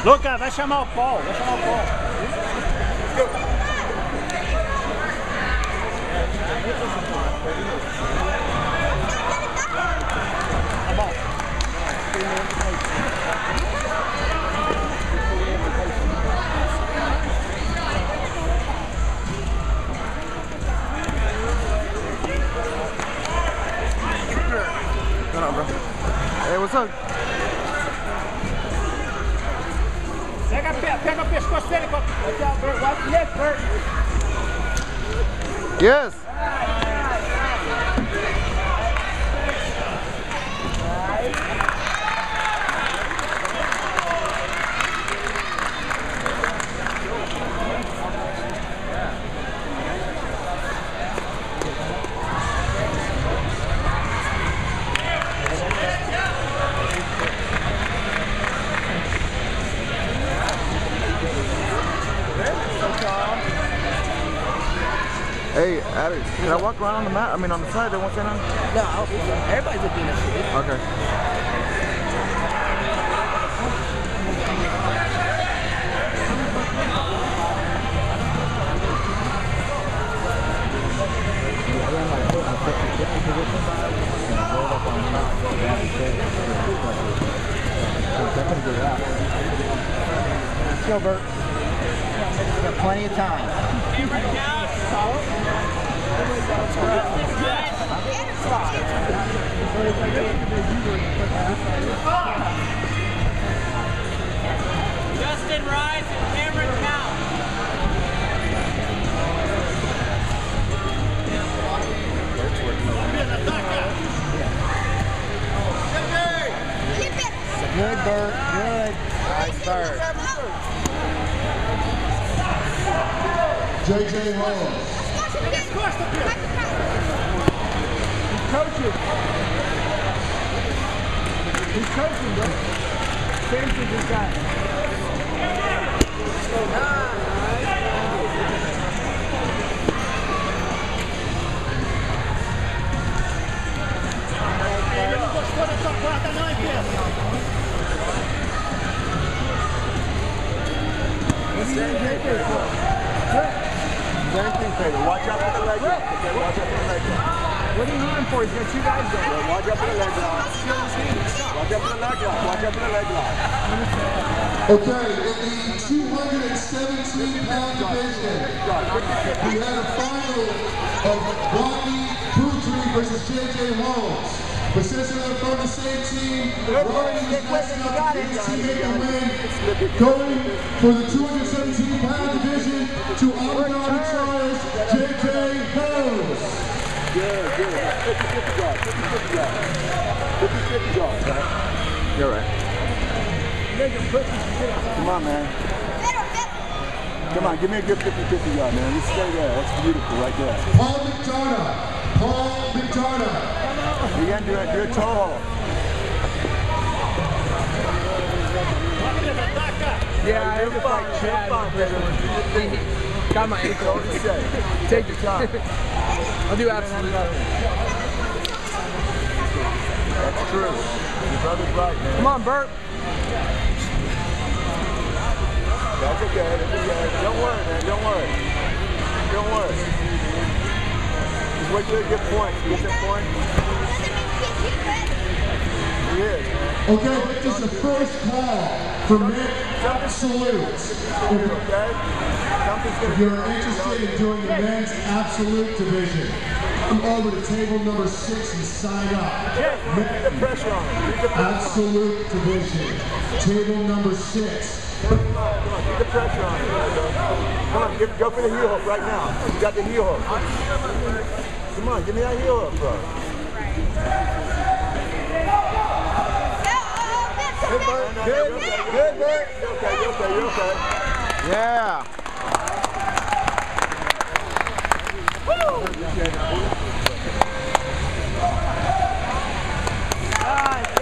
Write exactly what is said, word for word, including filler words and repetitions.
Lucas, vai chamar o Paul, vai chamar o Paul. Tá bom. What up, bro? Hey, what's up? Pega, pega o pescoço dele. Watch left, Bert. Yes. Hey, Addy, can I walk around on the mat? I mean, on the side, they won't say nothing? No, everybody's looking at you. Okay. Let's go, Bert. We got plenty of time. Justin Rise and Cameron Cow. Good, Bert. Good. Nice, Bert. J J Holmes. He's coaching. He's coaching, bro. Same thing this guy. Ele não gostou da sua quarta, não, hein, Pedro? Same thing, Pedro. Watch out for the leg lock. Okay, watch out for the leg lock. What are you hunting for? He's got two guys there. Yeah, watch out for the leg lock. Watch out for the leg lock. Watch out for the leg lock. Okay, in the two hundred seventeen pound division, we had a final of Rodney Boutry versus J J Holmes. But since they're from the same team, Rodney is messing up his teammate to win. Going for the two hundred seventeen pound division to Abu Dhabi Trials, J J Holmes. Good, good. fifty fifty yards. fifty fifty yards. fifty fifty yards, right? You're right. Come on, man. Come on, give me a good fifty fifty yard, man. Just stay there. That's beautiful right there. Paul McDonough. Paul McDonough. You gotta do it. Do a toe hold. Yeah, I just like Chad. Got my ankle. What do you say? Take your time. I'll do absolutely nothing. That's true. Your brother's right, man. Come on, Bert. That's okay. That's okay. Don't worry, man. Don't worry. Don't worry. Just wait till you get points. You get that point? He is, man. Okay, this is the first call for men absolute. Okay? Something's gonna If you're interested in doing the men's absolute division, come over to table number six and sign up. Keep the pressure on him. Keep the pressure on him. Absolute division, table number six. Come on, come on. Keep the pressure on him. Come on, give, go for the heel hook right now. You got the heel hook. Come on, give me that heel hook, bro. Good, Bert. Good, good, Bert. You're okay, you're okay, you're okay. Yeah. Woo!